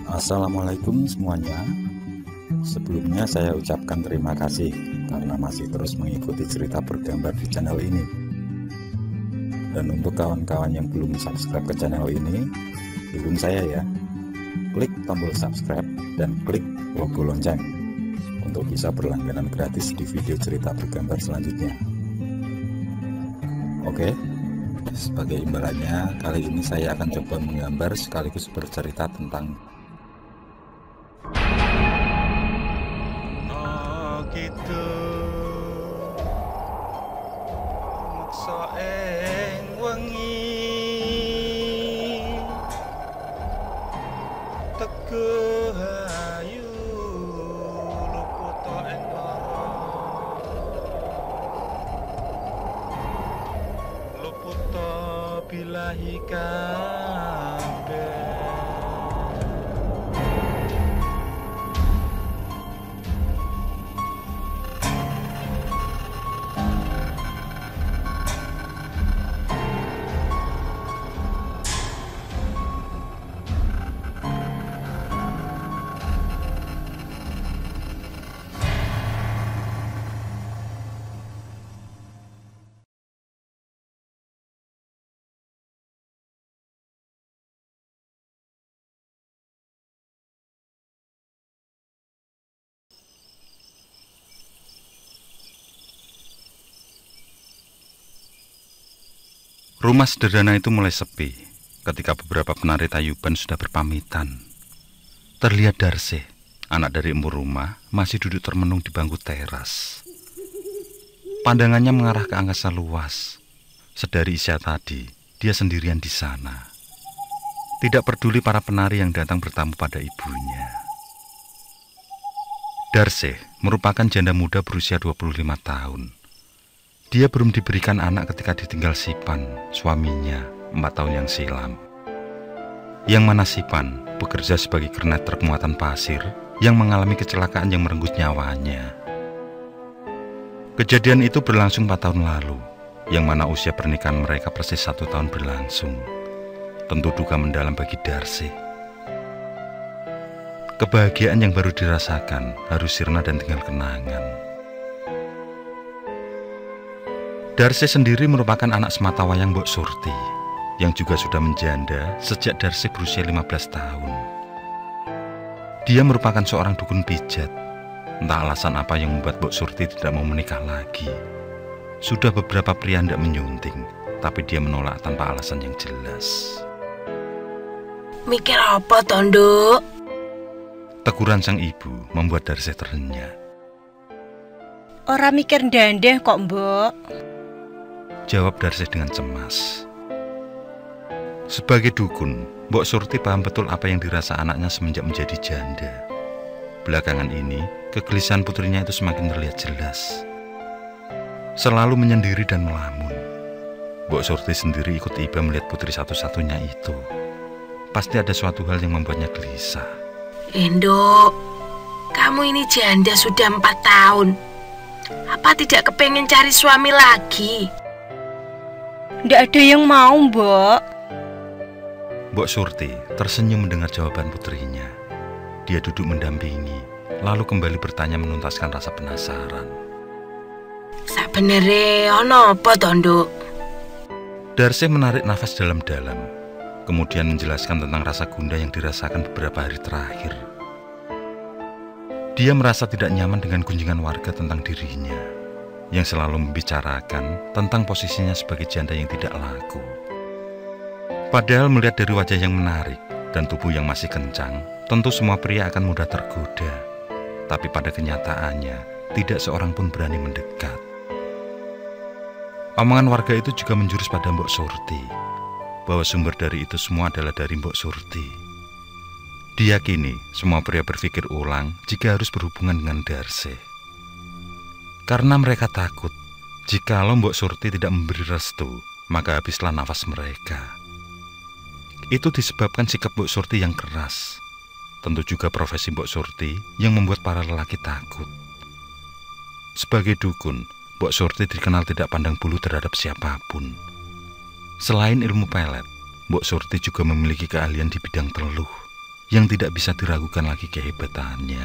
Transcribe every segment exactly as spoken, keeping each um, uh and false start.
Assalamualaikum semuanya. Sebelumnya saya ucapkan terima kasih karena masih terus mengikuti cerita bergambar di channel ini. Dan untuk kawan-kawan yang belum subscribe ke channel ini, dukung saya ya. Klik tombol subscribe dan klik logo lonceng untuk bisa berlangganan gratis di video cerita bergambar selanjutnya. Oke, sebagai imbalannya kali ini saya akan coba menggambar sekaligus bercerita tentang gitu maksa ing wengi teguh ayu luput ing lara luput bilahi kabeh. Rumah sederhana itu mulai sepi ketika beberapa penari tayuban sudah berpamitan. Terlihat Darsih, anak dari empu rumah, masih duduk termenung di bangku teras. Pandangannya mengarah ke angkasa luas. Sedari isya tadi, dia sendirian di sana. Tidak peduli para penari yang datang bertamu pada ibunya. Darsih merupakan janda muda berusia dua puluh lima tahun. Dia belum diberikan anak ketika ditinggal Sipan, suaminya, empat tahun yang silam. Yang mana Sipan bekerja sebagai kernet truk muatan pasir yang mengalami kecelakaan yang merenggut nyawanya. Kejadian itu berlangsung empat tahun lalu, yang mana usia pernikahan mereka persis satu tahun berlangsung. Tentu duka mendalam bagi Darsih. Kebahagiaan yang baru dirasakan harus sirna dan tinggal kenangan. Darsih sendiri merupakan anak sematawayang Mbok Surti, yang juga sudah menjanda sejak Darsih berusia lima belas tahun. Dia merupakan seorang dukun pijat. Entah alasan apa yang membuat Mbok Surti tidak mau menikah lagi. Sudah beberapa pria hendak menyunting, tapi dia menolak tanpa alasan yang jelas. Mikir apa, Tondo? Teguran sang ibu membuat Darsih terenyah. Ora mikir ndandeh kok, Mbok. Jawab Darsih dengan cemas. Sebagai dukun, Mbok Surti paham betul apa yang dirasa anaknya semenjak menjadi janda. Belakangan ini, kegelisahan putrinya itu semakin terlihat jelas. Selalu menyendiri dan melamun. Mbok Surti sendiri ikut iba melihat putri satu-satunya itu. Pasti ada suatu hal yang membuatnya gelisah. Endo, kamu ini janda sudah empat tahun. Apa tidak kepengen cari suami lagi? Nggak ada yang mau, Mbok. Mbok Surti tersenyum mendengar jawaban putrinya. Dia duduk mendampingi, lalu kembali bertanya menuntaskan rasa penasaran. Sabenere ono apa, Tondo? Darsih menarik nafas dalam-dalam, kemudian menjelaskan tentang rasa gundah yang dirasakan beberapa hari terakhir. Dia merasa tidak nyaman dengan kunjungan warga tentang dirinya, yang selalu membicarakan tentang posisinya sebagai janda yang tidak laku. Padahal melihat dari wajah yang menarik dan tubuh yang masih kencang, tentu semua pria akan mudah tergoda. Tapi pada kenyataannya, tidak seorang pun berani mendekat. Omongan warga itu juga menjurus pada Mbok Surti, bahwa sumber dari itu semua adalah dari Mbok Surti. Diyakini semua pria berpikir ulang jika harus berhubungan dengan Darsih. Karena mereka takut, jikalau Mbok Surti tidak memberi restu, maka habislah nafas mereka. Itu disebabkan sikap Mbok Surti yang keras. Tentu juga profesi Mbok Surti yang membuat para lelaki takut. Sebagai dukun, Mbok Surti dikenal tidak pandang bulu terhadap siapapun. Selain ilmu pelet, Mbok Surti juga memiliki keahlian di bidang teluh. yang tidak bisa diragukan lagi kehebatannya.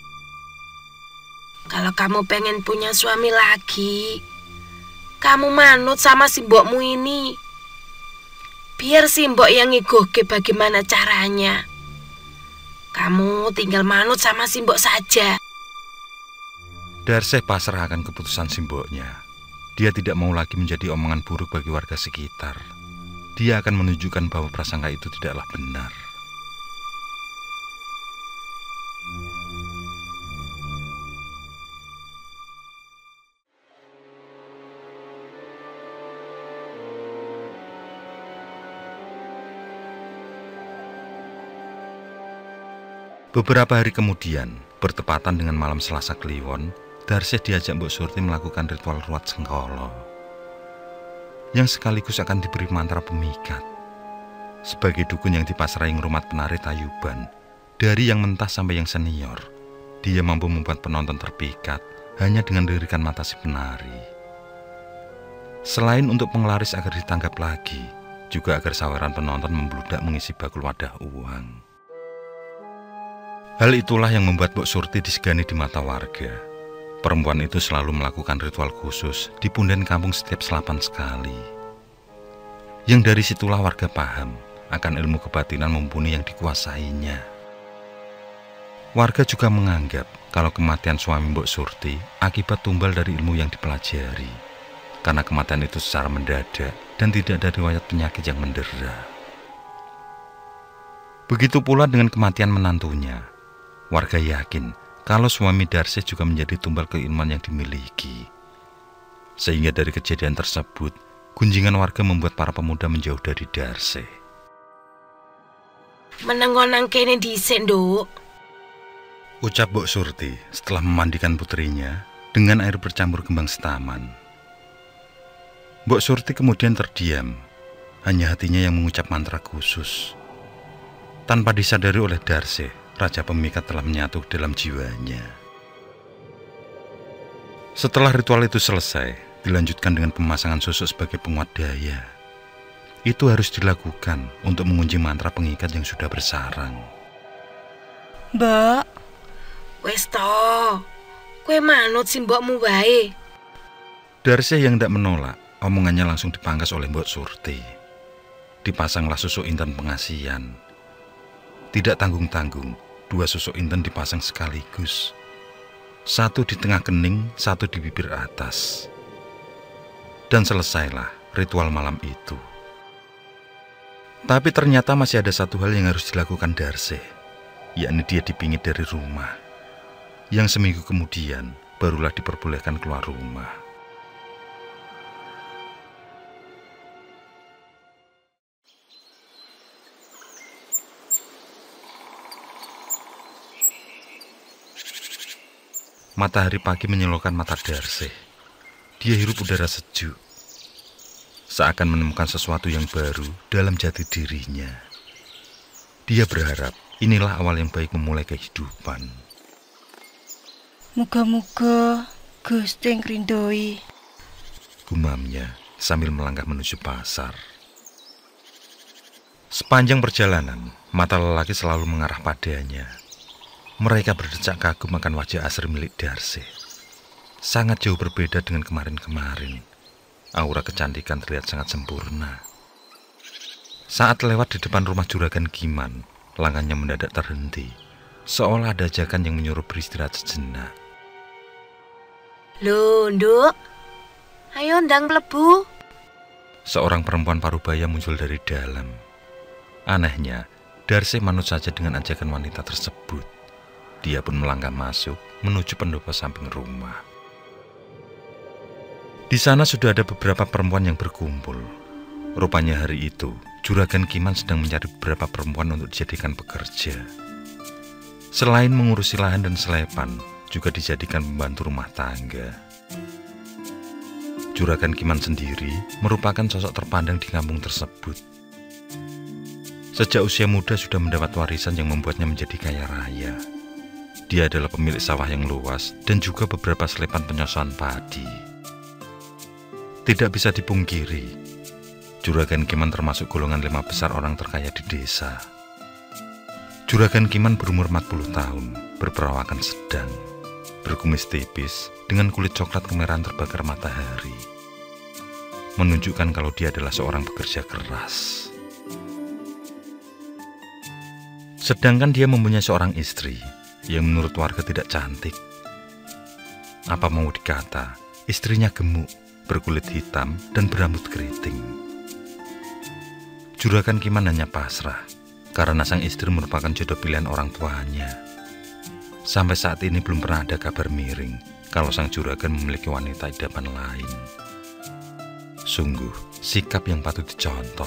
Kalau kamu pengen punya suami lagi, kamu manut sama si mbokmu ini. Biar si mbok yang ngigoke bagaimana caranya. Kamu tinggal manut sama si mbok saja. Darseh pasrah akan keputusan si mboknya. Dia tidak mau lagi menjadi omongan buruk bagi warga sekitar. Dia akan menunjukkan bahwa prasangka itu tidaklah benar. Beberapa hari kemudian, bertepatan dengan malam Selasa Kliwon, Darseh diajak Mbok Surti melakukan ritual ruat sengkolo, yang sekaligus akan diberi mantra pemikat. Sebagai dukun yang dipasrai ngrumat penari Tayuban, dari yang mentah sampai yang senior, dia mampu membuat penonton terpikat hanya dengan lirikan mata si penari. Selain untuk penglaris agar ditangkap lagi, juga agar saweran penonton membludak mengisi bakul wadah uang. Hal itulah yang membuat Mbok Surti disegani di mata warga. Perempuan itu selalu melakukan ritual khusus di punden kampung setiap selapan sekali. Yang dari situlah warga paham akan ilmu kebatinan mumpuni yang dikuasainya. Warga juga menganggap kalau kematian suami Mbok Surti akibat tumbal dari ilmu yang dipelajari, karena kematian itu secara mendadak dan tidak ada riwayat penyakit yang mendera. Begitu pula dengan kematian menantunya. Warga yakin kalau suami Darseh juga menjadi tumbal keilmuan yang dimiliki. Sehingga dari kejadian tersebut, gunjingan warga membuat para pemuda menjauh dari Darseh. Menengonang kene dhisik, Nduk. Ucap Mbok Surti setelah memandikan putrinya dengan air bercampur kembang setaman. Mbok Surti kemudian terdiam, hanya hatinya yang mengucap mantra khusus. Tanpa disadari oleh Darseh, Raja Pemikat telah menyatu dalam jiwanya. Setelah ritual itu selesai, dilanjutkan dengan pemasangan susuk sebagai penguat daya. Itu harus dilakukan untuk mengunci mantra pengikat yang sudah bersarang. Mbak, wes to, kowe manut si mbokmu wae. Darseh yang tidak menolak, omongannya langsung dipangkas oleh Mbok Surti. Dipasanglah susuk intan pengasian. Tidak tanggung-tanggung, dua susuk inten dipasang sekaligus. Satu di tengah kening, satu di bibir atas. Dan selesailah ritual malam itu. Tapi ternyata masih ada satu hal yang harus dilakukan Darseh, yakni dia dipingit dari rumah. Yang seminggu kemudian barulah diperbolehkan keluar rumah. Matahari pagi menyilaukan mata Darseh. Dia hirup udara sejuk, seakan menemukan sesuatu yang baru dalam jati dirinya. Dia berharap inilah awal yang baik memulai kehidupan. Muga-muga Gusti ngrindoi, gumamnya sambil melangkah menuju pasar. Sepanjang perjalanan, mata lelaki selalu mengarah padanya. Mereka berdecak kagum akan wajah asri milik Darseh. Sangat jauh berbeda dengan kemarin-kemarin. Aura kecantikan terlihat sangat sempurna. Saat lewat di depan rumah Juragan Kiman, langkahnya mendadak terhenti, seolah ada ajakan yang menyuruh beristirahat sejenak. Loh, Nduk, ayo ndang mlebu. Seorang perempuan parubaya muncul dari dalam. Anehnya, Darseh manut saja dengan ajakan wanita tersebut. Dia pun melangkah masuk menuju pendopo samping rumah. Di sana sudah ada beberapa perempuan yang berkumpul. Rupanya hari itu, Juragan Kiman sedang mencari beberapa perempuan untuk dijadikan pekerja. Selain mengurusi lahan dan selepan, juga dijadikan pembantu rumah tangga. Juragan Kiman sendiri merupakan sosok terpandang di kampung tersebut. Sejak usia muda sudah mendapat warisan yang membuatnya menjadi kaya raya. Dia adalah pemilik sawah yang luas dan juga beberapa selepan penyosohan padi. Tidak bisa dipungkiri, Juragan Kiman termasuk golongan lima besar orang terkaya di desa. Juragan Kiman berumur empat puluh tahun, berperawakan sedang, berkumis tipis dengan kulit coklat kemerahan terbakar matahari, menunjukkan kalau dia adalah seorang pekerja keras. Sedangkan dia mempunyai seorang istri yang menurut warga tidak cantik. Apa mau dikata, istrinya gemuk, berkulit hitam dan berambut keriting. Juragan Kiman hanya pasrah karena sang istri merupakan jodoh pilihan orang tuanya. Sampai saat ini belum pernah ada kabar miring kalau sang juragan memiliki wanita idaman lain. Sungguh sikap yang patut dicontoh.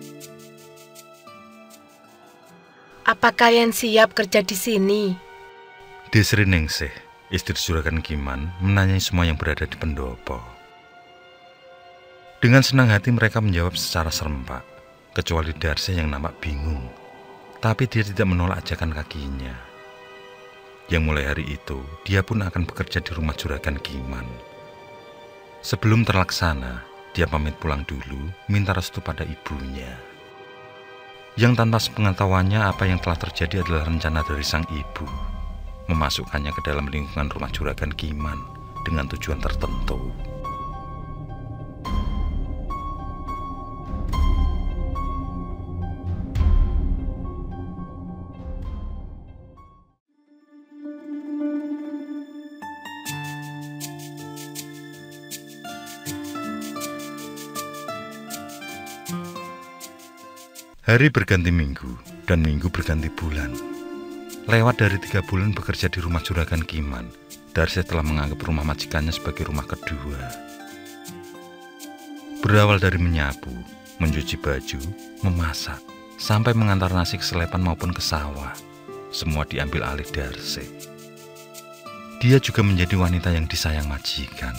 Apa kalian siap kerja di sini? Desri Ningsih, istri Juragan Kiman, menanyai semua yang berada di pendopo. Dengan senang hati mereka menjawab secara serempak, kecuali Darsih yang nampak bingung. Tapi dia tidak menolak ajakan kakinya. Yang mulai hari itu, dia pun akan bekerja di rumah Juragan Kiman. Sebelum terlaksana, dia pamit pulang dulu, minta restu pada ibunya. Yang tanpa sepengetahuannya apa yang telah terjadi adalah rencana dari sang ibu, memasukkannya ke dalam lingkungan rumah Juragan Kiman dengan tujuan tertentu. Hari berganti minggu, dan minggu berganti bulan. Lewat dari tiga bulan bekerja di rumah Juragan Kiman, Darsih telah menganggap rumah majikannya sebagai rumah kedua. Berawal dari menyapu, mencuci baju, memasak, sampai mengantar nasi ke selepan maupun ke sawah, semua diambil alih Darsih. Dia juga menjadi wanita yang disayang majikan.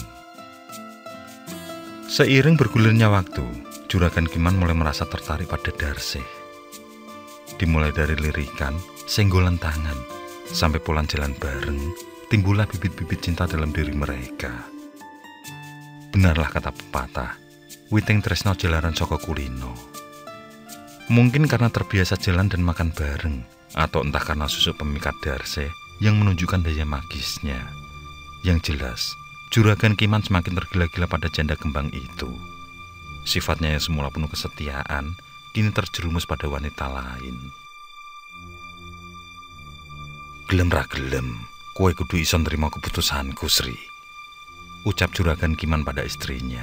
Seiring bergulirnya waktu, Juragan Kiman mulai merasa tertarik pada Darsih. Dimulai dari lirikan, senggolan tangan, sampai pulang jalan bareng, timbullah bibit-bibit cinta dalam diri mereka. Benarlah kata pepatah, witing tresno jalaran saka kulino. Mungkin karena terbiasa jalan dan makan bareng, atau entah karena susuk pemikat Darsih yang menunjukkan daya magisnya. Yang jelas, Juragan Kiman semakin tergila-gila pada janda kembang itu. Sifatnya yang semula penuh kesetiaan, kini terjerumus pada wanita lain. Gelem ra gelem, kowe kudu iso nrimo keputusanku, Sri, ucap Juragan Kiman pada istrinya.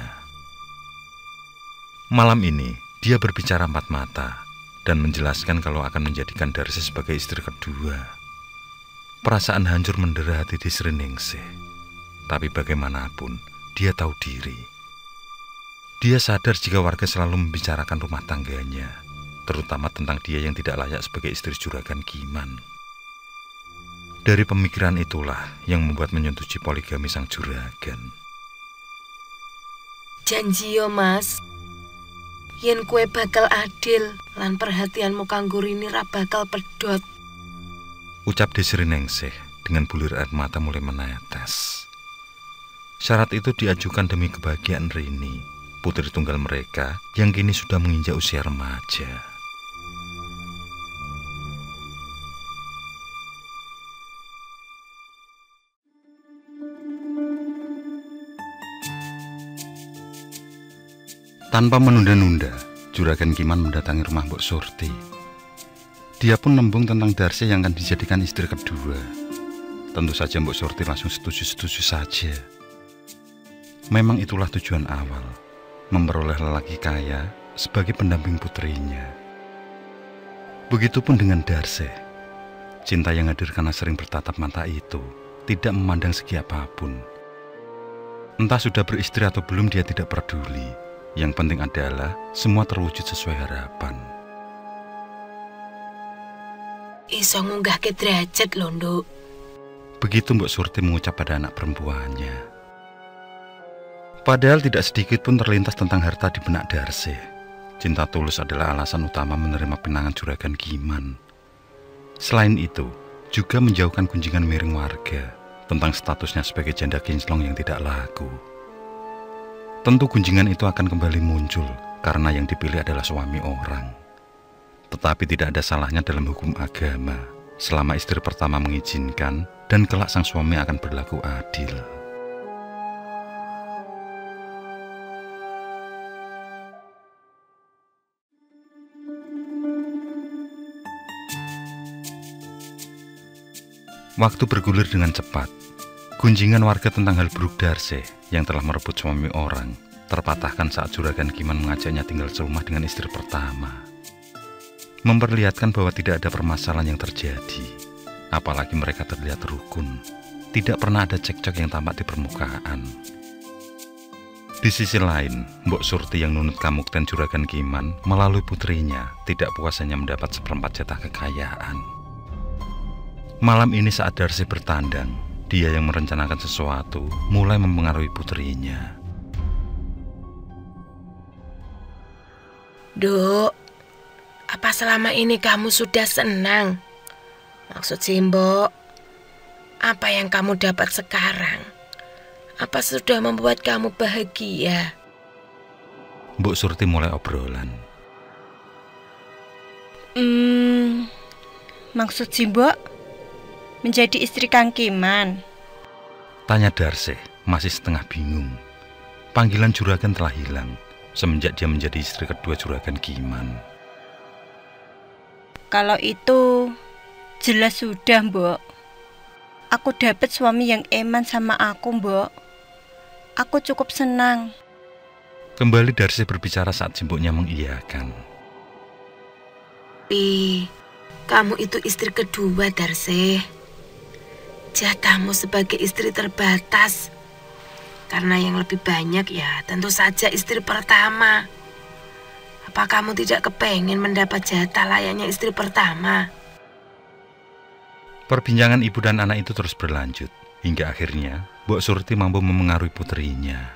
Malam ini, dia berbicara empat mata dan menjelaskan kalau akan menjadikan Darsih sebagai istri kedua. Perasaan hancur mendera hati Desri Ningsih, tapi bagaimanapun, dia tahu diri. Dia sadar jika warga selalu membicarakan rumah tangganya, terutama tentang dia yang tidak layak sebagai istri Juragan Kiman. Dari pemikiran itulah yang membuat menyetujui poligami sang juragan. Janji yo mas, yen kue bakal adil lan perhatianmu kanggo Rini ra bakal pedot, ucap Desri Ningsih dengan bulir air mata mulai menetes. Syarat itu diajukan demi kebahagiaan Rini, putri tunggal mereka yang kini sudah menginjak usia remaja. Tanpa menunda-nunda, Juragan Kiman mendatangi rumah Mbok Surti. Dia pun nembung tentang Darsih yang akan dijadikan istri kedua. Tentu saja Mbok Surti langsung setuju-setuju saja. Memang itulah tujuan awal, memperoleh lelaki kaya sebagai pendamping putrinya. Begitupun dengan Darsih. Cinta yang hadir karena sering bertatap mata itu tidak memandang segi apapun. Entah sudah beristri atau belum, dia tidak peduli. Yang penting adalah semua terwujud sesuai harapan. Iso ngunggah ke derajat lho, Nduk. Begitu Mbok Surti mengucap pada anak perempuannya. Padahal tidak sedikit pun terlintas tentang harta di benak Darsih. Cinta tulus adalah alasan utama menerima pinangan Juragan Kiman. Selain itu, juga menjauhkan gunjingan miring warga tentang statusnya sebagai janda kinclong yang tidak laku. Tentu gunjingan itu akan kembali muncul karena yang dipilih adalah suami orang. Tetapi tidak ada salahnya dalam hukum agama selama istri pertama mengizinkan dan kelak sang suami akan berlaku adil. Waktu bergulir dengan cepat. Gunjingan warga tentang hal buruk Darse yang telah merebut suami orang terpatahkan saat Juragan Kiman mengajaknya tinggal serumah dengan istri pertama. Memperlihatkan bahwa tidak ada permasalahan yang terjadi. Apalagi mereka terlihat rukun. Tidak pernah ada cekcok yang tampak di permukaan. Di sisi lain, Mbok Surti yang nunut kamukten Juragan Kiman melalui putrinya tidak puas hanya mendapat seperempat jatah kekayaan. Malam ini saat Darse bertandang, dia yang merencanakan sesuatu mulai mempengaruhi putrinya. Duk, apa selama ini kamu sudah senang? Maksud Simbok, apa yang kamu dapat sekarang? Apa sudah membuat kamu bahagia? Mbok Surti mulai obrolan. Hmm, maksud Simbok menjadi istri Kang Kiman? Tanya Darse, masih setengah bingung. Panggilan juragan telah hilang semenjak dia menjadi istri kedua Juragan Kiman. Kalau itu jelas sudah, Mbok. Aku dapat suami yang eman sama aku, Mbok. Aku cukup senang. Kembali Darse berbicara saat Simboknya mengiyakan. Pi, kamu itu istri kedua, Darse. Jatahmu sebagai istri terbatas. Karena yang lebih banyak ya tentu saja istri pertama. Apa kamu tidak kepengen mendapat jatah layaknya istri pertama? Perbincangan ibu dan anak itu terus berlanjut. Hingga akhirnya Mbok Surti mampu memengaruhi putrinya.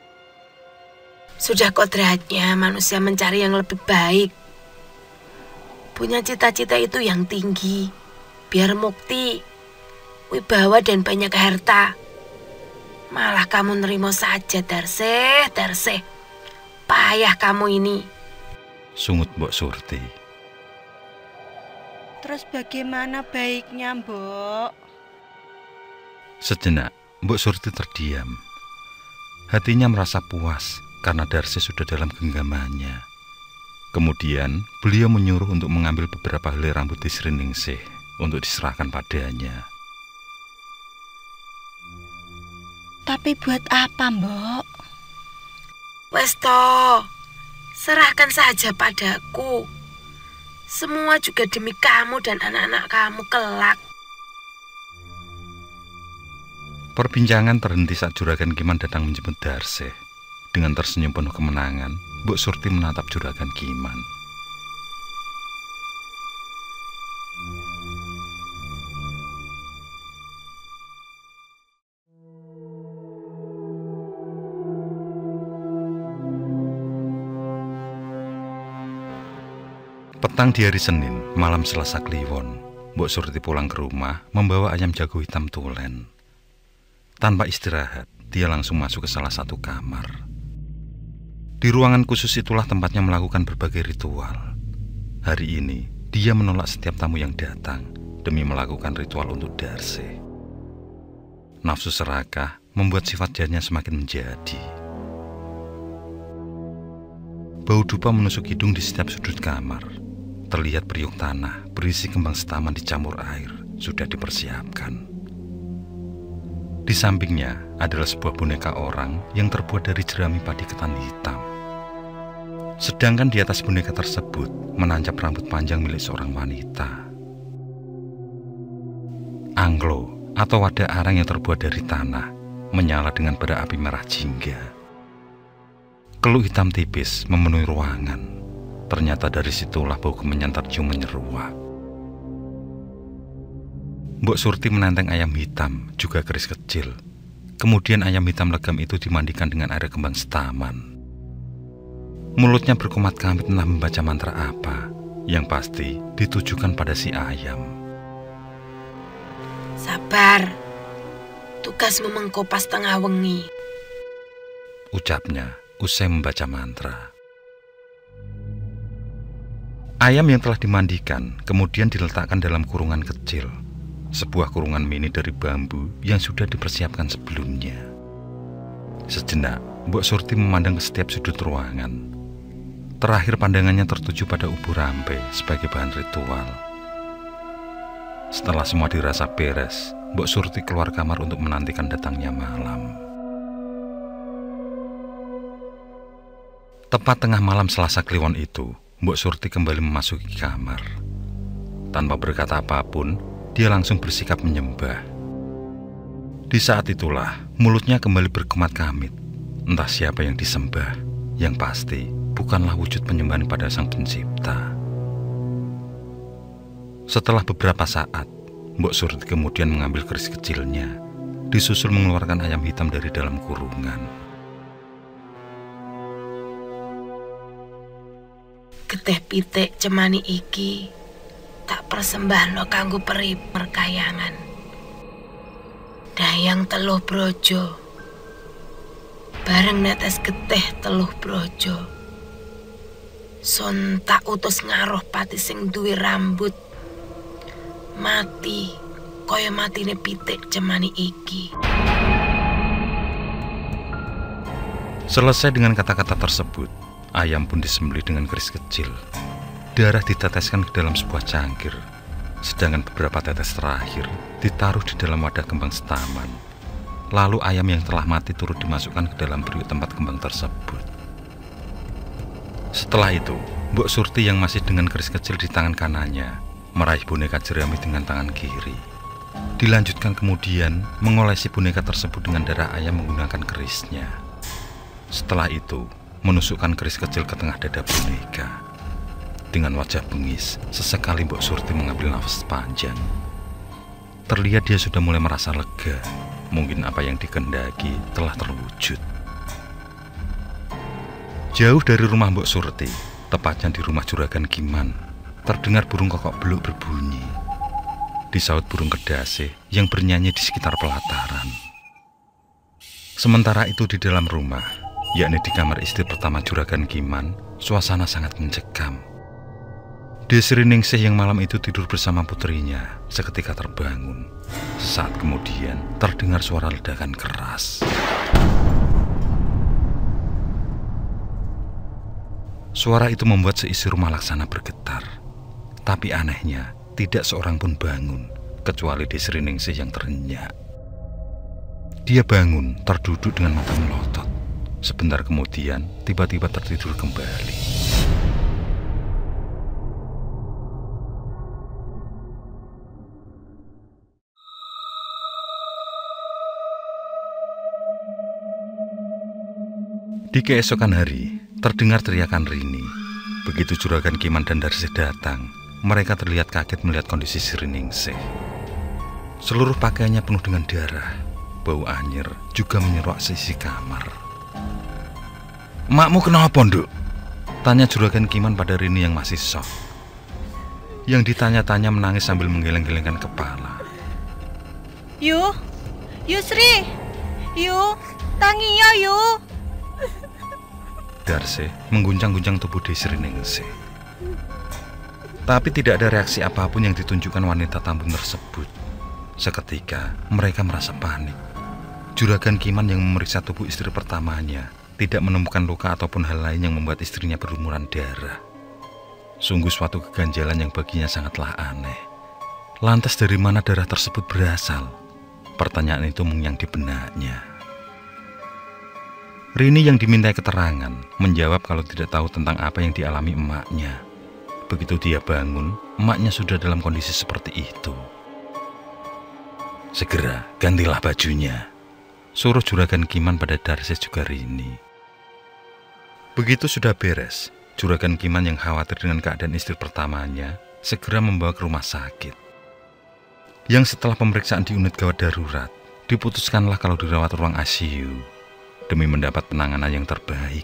Sudah kodratnya manusia mencari yang lebih baik. Punya cita-cita itu yang tinggi. Biar mukti, wibawa dan banyak harta. Malah kamu nerimo saja, Darse, Darse. Payah kamu ini. Sungut Mbok Surti. Terus bagaimana baiknya, Mbok? Sejenak, Mbok Surti terdiam. Hatinya merasa puas karena Darse sudah dalam genggamannya. Kemudian, beliau menyuruh untuk mengambil beberapa helai rambut di Sriningsih untuk diserahkan padanya. Tapi buat apa, Mbok? Wes toh, serahkan saja padaku. Semua juga demi kamu dan anak-anak kamu kelak. Perbincangan terhenti saat Juragan Kiman datang menjemput Darse. Dengan tersenyum penuh kemenangan, Mbok Surti menatap Juragan Kiman. Petang di hari Senin, malam Selasa Kliwon, Mbok Surti pulang ke rumah membawa ayam jago hitam tulen. Tanpa istirahat, dia langsung masuk ke salah satu kamar. Di ruangan khusus itulah tempatnya melakukan berbagai ritual. Hari ini, dia menolak setiap tamu yang datang demi melakukan ritual untuk Darse. Nafsu serakah membuat sifat jahatnya semakin menjadi. Bau dupa menusuk hidung di setiap sudut kamar. Terlihat periuk tanah berisi kembang setaman dicampur air sudah dipersiapkan. Di sampingnya adalah sebuah boneka orang yang terbuat dari jerami padi ketan hitam. Sedangkan di atas boneka tersebut menancap rambut panjang milik seorang wanita. Anglo atau wadah arang yang terbuat dari tanah menyala dengan bara api merah jingga. Keluh hitam tipis memenuhi ruangan. Ternyata dari situlah bau kemenyan tercium menyeruak. Mbok Surti menenteng ayam hitam, juga keris kecil. Kemudian ayam hitam legam itu dimandikan dengan air kembang setaman. Mulutnya berkumat kamit entah membaca mantra apa, yang pasti ditujukan pada si ayam. Sabar, tugasmu mengkopas tengah wengi, ucapnya usai membaca mantra. Ayam yang telah dimandikan kemudian diletakkan dalam kurungan kecil, sebuah kurungan mini dari bambu yang sudah dipersiapkan sebelumnya. Sejenak, Mbok Surti memandang ke setiap sudut ruangan. Terakhir pandangannya tertuju pada ubur rampe sebagai bahan ritual. Setelah semua dirasa beres, Mbok Surti keluar kamar untuk menantikan datangnya malam. Tepat tengah malam Selasa Kliwon itu, Mbok Surti kembali memasuki kamar. Tanpa berkata apapun, dia langsung bersikap menyembah. Di saat itulah, mulutnya kembali berkemat kamit. Entah siapa yang disembah, yang pasti bukanlah wujud penyembahan pada Sang Pencipta. Setelah beberapa saat, Mbok Surti kemudian mengambil keris kecilnya, disusul mengeluarkan ayam hitam dari dalam kurungan. Getih pitik cemani iki tak persembahno kanggo peri perkayangan. Dayang teluh brojo bareng netes getih teluh brojo. Son tak utus ngaruh pati sing duwe rambut mati kaya matine pitik cemani iki. Selesai dengan kata-kata tersebut, ayam pun disembelih dengan keris kecil. Darah diteteskan ke dalam sebuah cangkir, sedangkan beberapa tetes terakhir ditaruh di dalam wadah kembang setaman. Lalu ayam yang telah mati turut dimasukkan ke dalam periuk tempat kembang tersebut. Setelah itu, Mbok Surti yang masih dengan keris kecil di tangan kanannya meraih boneka jerami dengan tangan kiri. Dilanjutkan kemudian mengolesi boneka tersebut dengan darah ayam menggunakan kerisnya. Setelah itu, menusukkan keris kecil ke tengah dada boneka. Dengan wajah bengis, sesekali Mbok Surti mengambil nafas panjang. Terlihat dia sudah mulai merasa lega. Mungkin apa yang dikehendaki telah terwujud. Jauh dari rumah Mbok Surti, tepatnya di rumah Juragan Kiman, terdengar burung kokok beluk berbunyi. Disaut burung kedasih yang bernyanyi di sekitar pelataran. Sementara itu di dalam rumah, yakni di kamar istri pertama Juragan Kiman, suasana sangat mencekam. Desri Ningsih yang malam itu tidur bersama putrinya seketika terbangun. Sesaat kemudian terdengar suara ledakan keras. Suara itu membuat seisi rumah Laksana bergetar. Tapi anehnya, tidak seorang pun bangun, kecuali Desri Ningsih yang terenyak. Dia bangun, terduduk dengan mata melotot. Sebentar kemudian, tiba-tiba tertidur kembali. Di keesokan hari, terdengar teriakan Rini. Begitu Juragan Kiman dan Darsih datang, mereka terlihat kaget melihat kondisi Sri Ningsih. Seluruh pakaiannya penuh dengan darah, bau anyir juga menyeruak sisi kamar. "Makmu kenapa, Nduk?" tanya Juragan Kiman pada Rini yang masih shock. Yang ditanya-tanya menangis sambil menggeleng-gelengkan kepala. "Yu, Yu Sri, Yu, tangi ya Yu." Darsih mengguncang-guncang tubuh Desri Ningsih. Tapi tidak ada reaksi apapun yang ditunjukkan wanita tampung tersebut. Seketika mereka merasa panik. Juragan Kiman yang memeriksa tubuh istri pertamanya tidak menemukan luka ataupun hal lain yang membuat istrinya berlumuran darah. Sungguh suatu keganjalan yang baginya sangatlah aneh. Lantas dari mana darah tersebut berasal? Pertanyaan itu mengyang di benaknya. Rini yang dimintai keterangan menjawab kalau tidak tahu tentang apa yang dialami emaknya. Begitu dia bangun, emaknya sudah dalam kondisi seperti itu. "Segera gantilah bajunya," suruh Juragan Kiman pada Darsih juga Rini. Begitu sudah beres, Juragan Kiman yang khawatir dengan keadaan istri pertamanya segera membawa ke rumah sakit. Yang setelah pemeriksaan di unit gawat darurat, diputuskanlah kalau dirawat ruang I C U demi mendapat penanganan yang terbaik.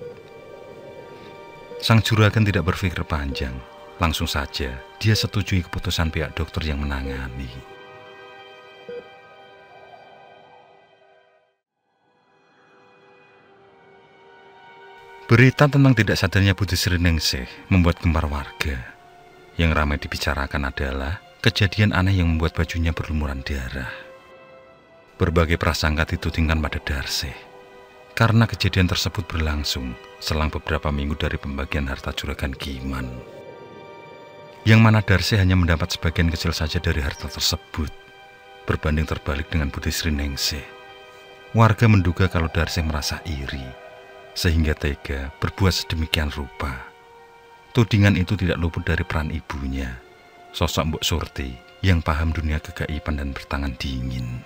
Sang juragan tidak berpikir panjang, langsung saja dia setujui keputusan pihak dokter yang menangani. Berita tentang tidak sadarnya Budi Sri Ningsih membuat gempar warga. Yang ramai dibicarakan adalah kejadian aneh yang membuat bajunya berlumuran darah. Berbagai prasangka ditudingkan pada Darsih, karena kejadian tersebut berlangsung selang beberapa minggu dari pembagian harta juragan Kiman. Yang mana Darsih hanya mendapat sebagian kecil saja dari harta tersebut, berbanding terbalik dengan Budi Sri Ningsih. Warga menduga kalau Darsih merasa iri, sehingga tega berbuat sedemikian rupa. Tudingan itu tidak luput dari peran ibunya, sosok Mbok Surti yang paham dunia kegaiban dan bertangan dingin.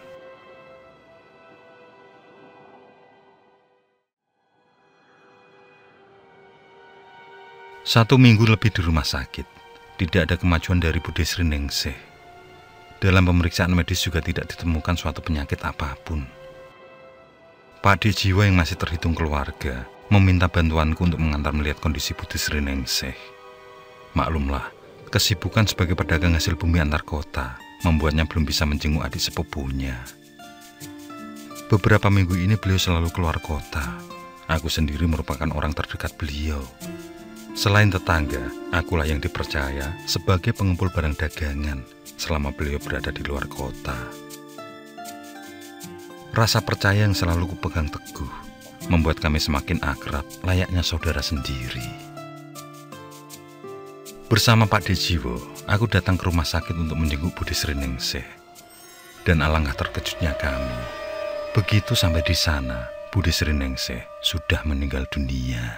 Satu minggu lebih di rumah sakit, tidak ada kemajuan dari Budi Sri Ningsih. Dalam pemeriksaan medis juga tidak ditemukan suatu penyakit apapun. Pak D Jiwa yang masih terhitung keluarga meminta bantuanku untuk mengantar melihat kondisi Budi Sri Ningsih. Maklumlah, kesibukan sebagai pedagang hasil bumi antar kota membuatnya belum bisa menjenguk adik sepupunya. Beberapa minggu ini beliau selalu keluar kota. Aku sendiri merupakan orang terdekat beliau. Selain tetangga, akulah yang dipercaya sebagai pengumpul barang dagangan selama beliau berada di luar kota. Rasa percaya yang selalu kupegang teguh membuat kami semakin akrab, layaknya saudara sendiri. Bersama Pak Dejiwo, aku datang ke rumah sakit untuk menjenguk Budi Sri Ningsih. Dan alangkah terkejutnya kami, begitu sampai di sana, Budi Sri Ningsih sudah meninggal dunia.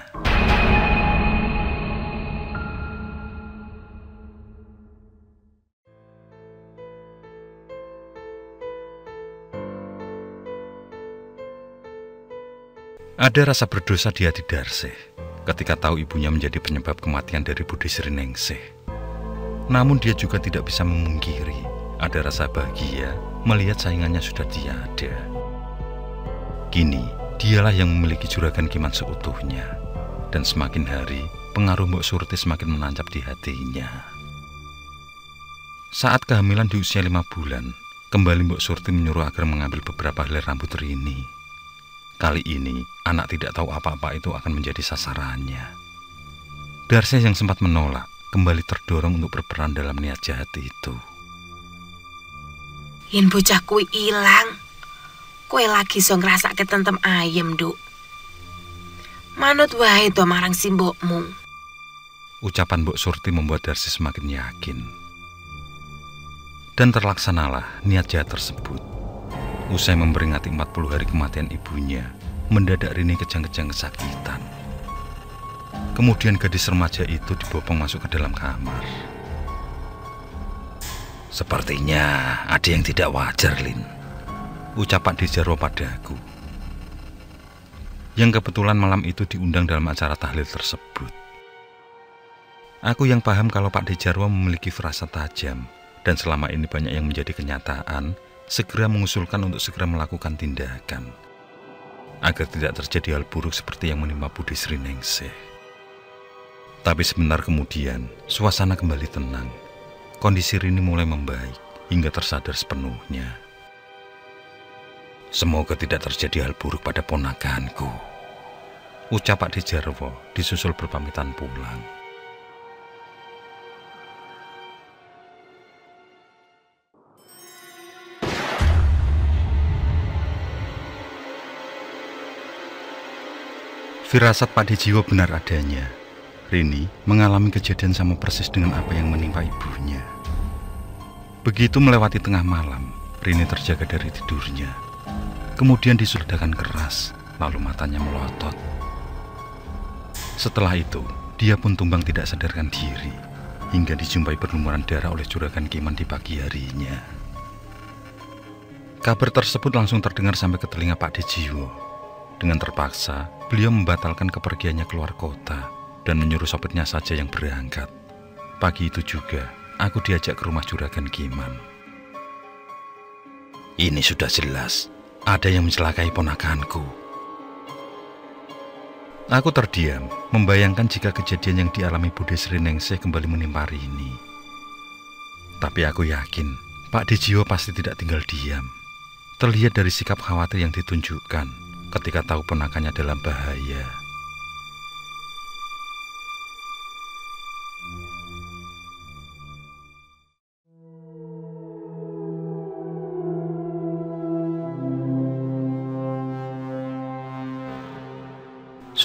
Ada rasa berdosa di hati Darsih ketika tahu ibunya menjadi penyebab kematian dari Budi Sri Ningsih. Namun dia juga tidak bisa memungkiri ada rasa bahagia melihat saingannya sudah tiada. Kini dialah yang memiliki juragan Kiman seutuhnya, dan semakin hari pengaruh Mbok Surti semakin menancap di hatinya. Saat kehamilan di usia lima bulan, kembali Mbok Surti menyuruh agar mengambil beberapa helai rambut Rini. Kali ini, anak tidak tahu apa-apa itu akan menjadi sasarannya. Darsih yang sempat menolak, kembali terdorong untuk berperan dalam niat jahat itu. Yen bocah kuwi ilang, kowe lagi so ngrasake tentem ayem, Nduk. Manut wae to marang simbokmu. Ucapan Mbok Surti membuat Darsih semakin yakin. Dan terlaksanalah niat jahat tersebut. Usai memperingati empat puluh hari kematian ibunya, mendadak Rini kejang-kejang kesakitan. Kemudian gadis remaja itu dibopong masuk ke dalam kamar. Sepertinya ada yang tidak wajar, Lin, ucap Pak Dejarwo padaku. Yang kebetulan malam itu diundang dalam acara tahlil tersebut. Aku yang paham kalau Pak Dejarwo memiliki firasat tajam, dan selama ini banyak yang menjadi kenyataan, segera mengusulkan untuk segera melakukan tindakan agar tidak terjadi hal buruk seperti yang menimpa Budi Sri Ningsih. Tapi sebentar kemudian, suasana kembali tenang. Kondisi Rini mulai membaik hingga tersadar sepenuhnya. Semoga tidak terjadi hal buruk pada ponakanku, ucap Pak Dejarwo disusul berpamitan pulang. Firasat Pak Dejiwo benar adanya. Rini mengalami kejadian sama persis dengan apa yang menimpa ibunya. Begitu melewati tengah malam, Rini terjaga dari tidurnya. Kemudian disurudakan keras, lalu matanya melotot. Setelah itu, dia pun tumbang tidak sadarkan diri, hingga dijumpai berlumuran darah oleh juragan Kiman di pagi harinya. Kabar tersebut langsung terdengar sampai ke telinga Pak Dejiwo. Dengan terpaksa, beliau membatalkan kepergiannya keluar kota dan menyuruh sopirnya saja yang berangkat. Pagi itu juga, aku diajak ke rumah juragan Kiman. Ini sudah jelas, ada yang mencelakai ponakanku. Aku terdiam, membayangkan jika kejadian yang dialami Budi Sri Ningsih kembali menimpa Rini. Tapi aku yakin, Pak Dejiwo pasti tidak tinggal diam. Terlihat dari sikap khawatir yang ditunjukkan ketika tahu ponakannya dalam bahaya.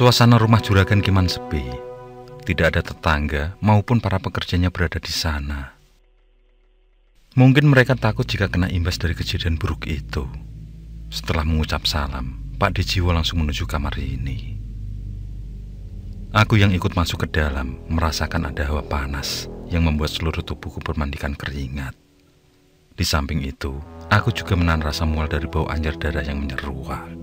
Suasana rumah Juragan Kiman sepi. Tidak ada tetangga maupun para pekerjanya berada di sana. Mungkin mereka takut jika kena imbas dari kejadian buruk itu. Setelah mengucap salam, Pak Dejiwo langsung menuju kamar ini. Aku yang ikut masuk ke dalam merasakan ada hawa panas yang membuat seluruh tubuhku bermandikan keringat. Di samping itu, aku juga menahan rasa mual dari bau anjir darah yang menyeruak.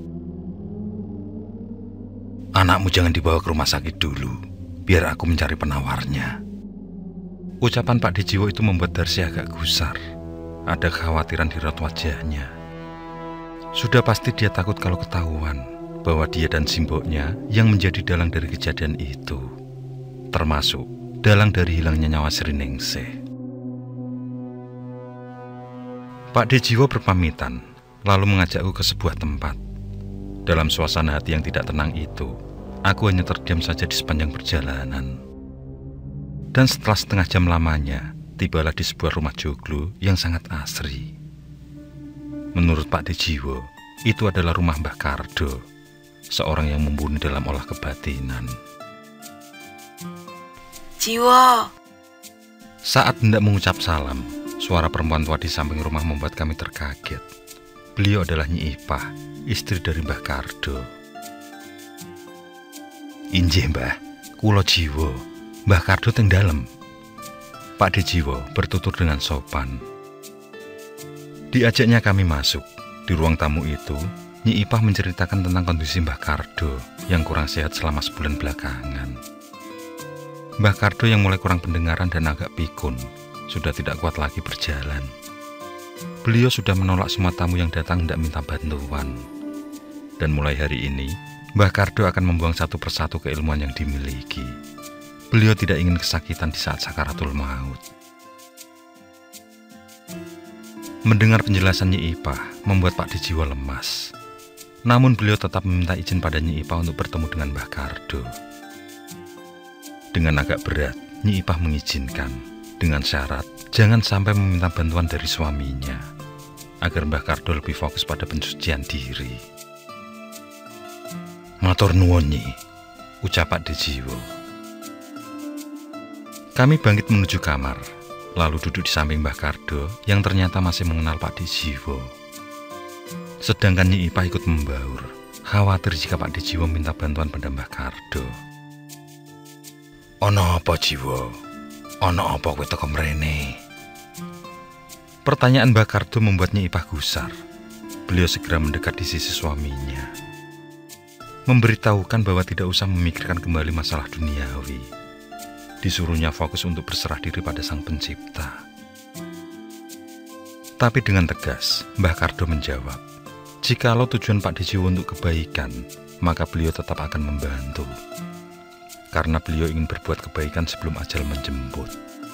Anakmu jangan dibawa ke rumah sakit dulu, biar aku mencari penawarnya. Ucapan Pak Dejiwo itu membuat Darsi agak gusar. Ada kekhawatiran di raut wajahnya. Sudah pasti dia takut kalau ketahuan bahwa dia dan simboknya yang menjadi dalang dari kejadian itu, termasuk dalang dari hilangnya nyawa Sri Ningsih. Pak Dejiwo berpamitan, lalu mengajakku ke sebuah tempat. Dalam suasana hati yang tidak tenang itu, aku hanya terdiam saja di sepanjang perjalanan. Dan setelah setengah jam lamanya, tibalah di sebuah rumah joglo yang sangat asri. Menurut Pak Dejiwo, itu adalah rumah Mbah Kardo, seorang yang mumpuni dalam olah kebatinan. Jiwo. Saat hendak mengucap salam, suara perempuan tua di samping rumah membuat kami terkaget. Beliau adalah Nyi Ipah, istri dari Mbah Kardo. Injih Mbah, kula Jiwo, Mbah Kardo teng dalem. Pak Dejiwo bertutur dengan sopan. Diajaknya kami masuk. Di ruang tamu itu, Nyi Ipah menceritakan tentang kondisi Mbah Kardo yang kurang sehat selama sebulan belakangan. Mbah Kardo yang mulai kurang pendengaran dan agak pikun, sudah tidak kuat lagi berjalan. Beliau sudah menolak semua tamu yang datang hendak minta bantuan. Dan mulai hari ini, Mbah Kardo akan membuang satu persatu keilmuan yang dimiliki. Beliau tidak ingin kesakitan di saat sakaratul maut. Mendengar penjelasan Nyi Ipah membuat Pak Dejiwo lemas. Namun beliau tetap meminta izin pada Nyi Ipah untuk bertemu dengan Mbah Kardo. Dengan agak berat, Nyi Ipah mengizinkan, dengan syarat jangan sampai meminta bantuan dari suaminya, agar Mbah Kardo lebih fokus pada pensucian diri. Matur nuwun Nyi, ucap Pak Dejiwo. Kami bangkit menuju kamar, lalu duduk di samping Mbah Kardo yang ternyata masih mengenal Pak Dejiwo. Sedangkan Nyi Ipah ikut membaur, khawatir jika Pak Dejiwo minta bantuan pada Mbah Kardo. Ono apa Jiwo? Ono apa kowe teko mrene? Pertanyaan Mbah Kardo membuat Nyi Ipah gusar. Beliau segera mendekat di sisi suaminya, memberitahukan bahwa tidak usah memikirkan kembali masalah duniawi. Disuruhnya fokus untuk berserah diri pada Sang Pencipta. Tapi dengan tegas, Mbah Kardo menjawab, jikalau tujuan Pak Dejiwo untuk kebaikan, maka beliau tetap akan membantu. Karena beliau ingin berbuat kebaikan sebelum ajal menjemput.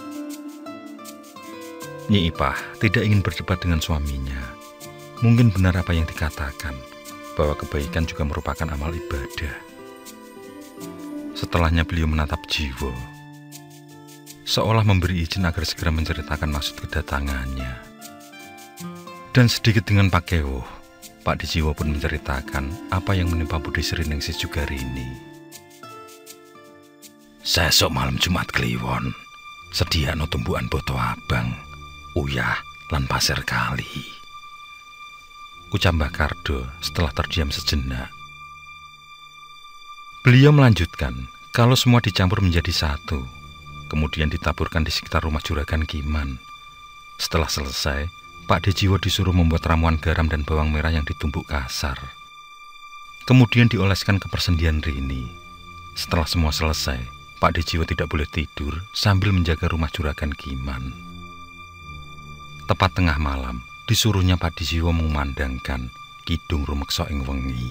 Nyi Ipah tidak ingin berdebat dengan suaminya. Mungkin benar apa yang dikatakan, bahwa kebaikan juga merupakan amal ibadah. Setelahnya beliau menatap Jiwo, seolah memberi izin agar segera menceritakan maksud kedatangannya. Dan sedikit dengan pakewuh, Pak Dejiwo pun menceritakan apa yang menimpa Budi Sri Ningsih Jugarini. Sesuk malam Jumat Kliwon, sediano tumbuhan boto abang, uyah lan pasir kali, ucap Mbah Kardo setelah terdiam sejenak. Beliau melanjutkan, kalau semua dicampur menjadi satu, kemudian ditaburkan di sekitar rumah Juragan Kiman. Setelah selesai, Pak Dejiwo disuruh membuat ramuan garam dan bawang merah yang ditumbuk kasar. Kemudian dioleskan ke persendian Rini. Setelah semua selesai, Pak Dejiwo tidak boleh tidur sambil menjaga rumah Juragan Kiman. Tepat tengah malam, disuruhnya Pak Dejiwo mengumandangkan kidung rumeksa ing wengi.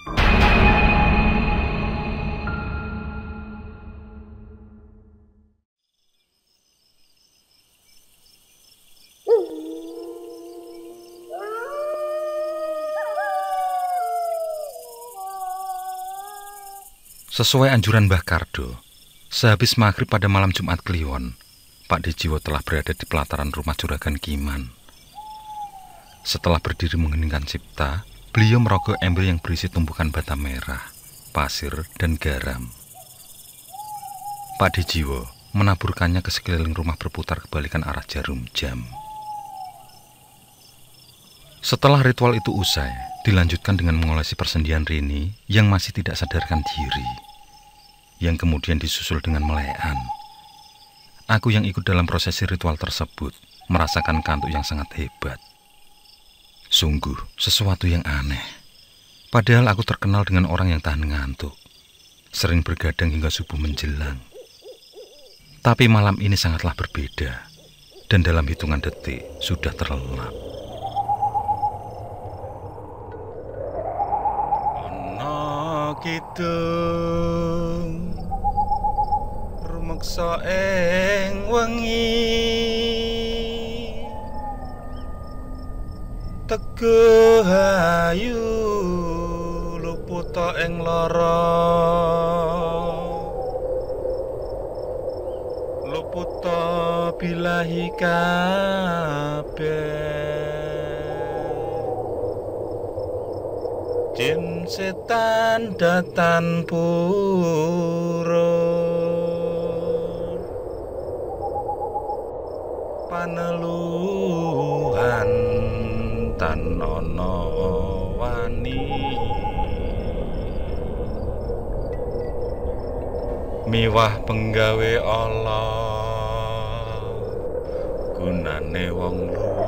Sesuai anjuran Mbah Kardo, sehabis maghrib pada malam Jumat Kliwon, Pak Dejiwo telah berada di pelataran rumah Juragan Kiman. Setelah berdiri mengheningkan cipta, beliau merogoh ember yang berisi tumpukan bata merah, pasir dan garam. Pak Dijiwo menaburkannya ke sekeliling rumah berputar kebalikan arah jarum jam. Setelah ritual itu usai, dilanjutkan dengan mengolesi persendian Rini yang masih tidak sadarkan diri, yang kemudian disusul dengan melean. Aku yang ikut dalam prosesi ritual tersebut merasakan kantuk yang sangat hebat. Sungguh sesuatu yang aneh. Padahal aku terkenal dengan orang yang tahan ngantuk, sering bergadang hingga subuh menjelang. Tapi malam ini sangatlah berbeda, dan dalam hitungan detik sudah terlelap. Ana kidung rumeksa ing wengi teguh ayu luputa ing lara luputa bilahi kabeh jin setan datan purun paneluhan tan ana wani miwah penggawe Allah gunane wong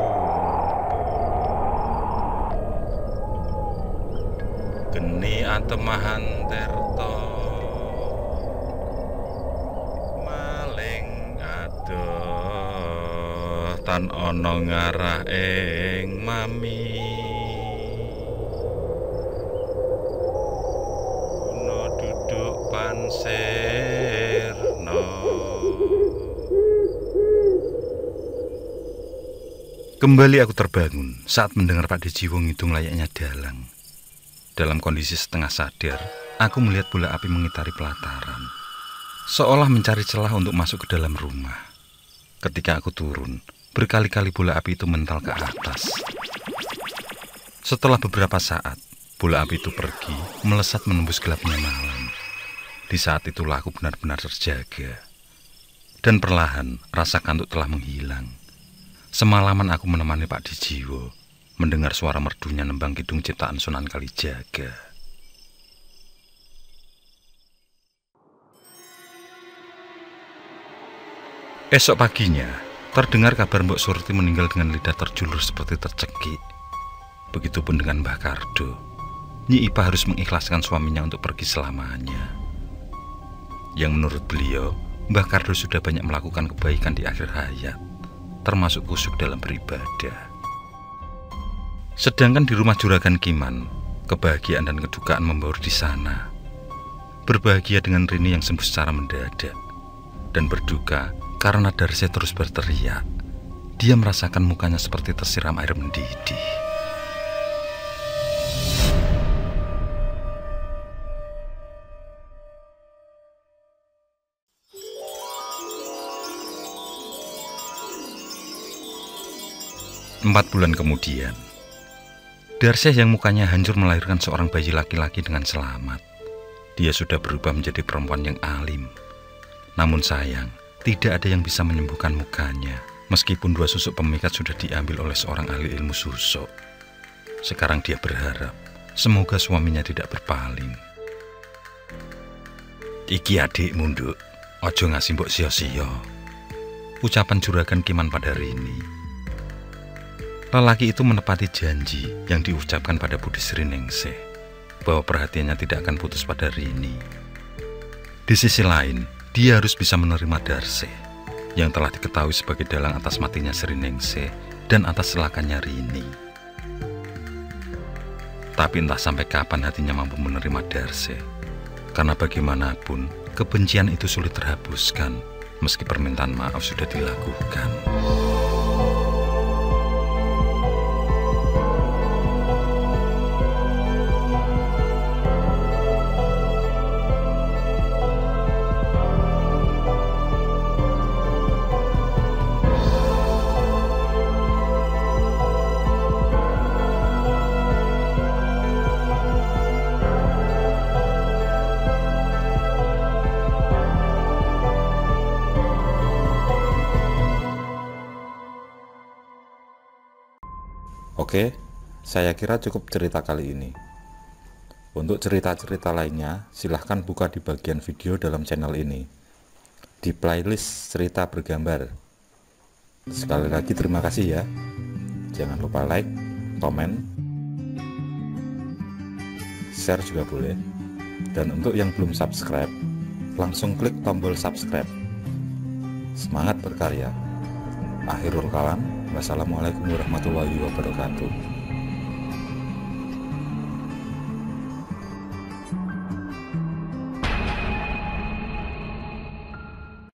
lumpuh geni atemahan terta maling adoh tan ana ngarah ing mami no duduk pansirna. Kembali aku terbangun saat mendengar Pak Dijiwo ngitung layaknya dalang. Dalam kondisi setengah sadar, aku melihat bola api mengitari pelataran, seolah mencari celah untuk masuk ke dalam rumah. Ketika aku turun, berkali-kali bola api itu mental ke atas. Setelah beberapa saat, bola api itu pergi, melesat menembus gelapnya malam. Di saat itulah aku benar-benar terjaga. Dan perlahan, rasa kantuk telah menghilang. Semalaman aku menemani Pak Dijiwo, mendengar suara merdunya nembang kidung ciptaan Sunan Kalijaga. Esok paginya, terdengar kabar Mbok Surti meninggal dengan lidah terjulur seperti tercekik. Begitupun dengan Mbah Kardo. Nyi Ipa harus mengikhlaskan suaminya untuk pergi selamanya. Yang menurut beliau, Mbah Kardo sudah banyak melakukan kebaikan di akhir hayat, termasuk kusuk dalam beribadah. Sedangkan di rumah Juragan Kiman, kebahagiaan dan kedukaan membaur di sana. Berbahagia dengan Rini yang sembuh secara mendadak, dan berduka karena Darse terus berteriak. Dia merasakan mukanya seperti tersiram air mendidih. Empat bulan kemudian, Darseh yang mukanya hancur melahirkan seorang bayi laki-laki dengan selamat. Dia sudah berubah menjadi perempuan yang alim. Namun sayang, tidak ada yang bisa menyembuhkan mukanya, meskipun dua susuk pemikat sudah diambil oleh seorang ahli ilmu susuk. Sekarang dia berharap, semoga suaminya tidak berpaling. Iki adikmu, Nduk, ojo ngasih mbok sio-sio, ucapan Juragan Kiman pada Rini. Lelaki itu menepati janji yang diucapkan pada Budi Sri Ningsih, bahwa perhatiannya tidak akan putus pada Rini. Di sisi lain, dia harus bisa menerima Darseh, yang telah diketahui sebagai dalang atas matinya Sri Ningsih dan atas celakannya Rini. Tapi entah sampai kapan hatinya mampu menerima Darseh, karena bagaimanapun kebencian itu sulit terhapuskan, meski permintaan maaf sudah dilakukan. Oke, saya kira cukup cerita kali ini. Untuk cerita-cerita lainnya, silahkan buka di bagian video dalam channel ini, di playlist cerita bergambar. Sekali lagi terima kasih ya. Jangan lupa like, komen, share juga boleh. Dan untuk yang belum subscribe, langsung klik tombol subscribe. Semangat berkarya. Akhirul kalam. Wassalamualaikum warahmatullahi wabarakatuh.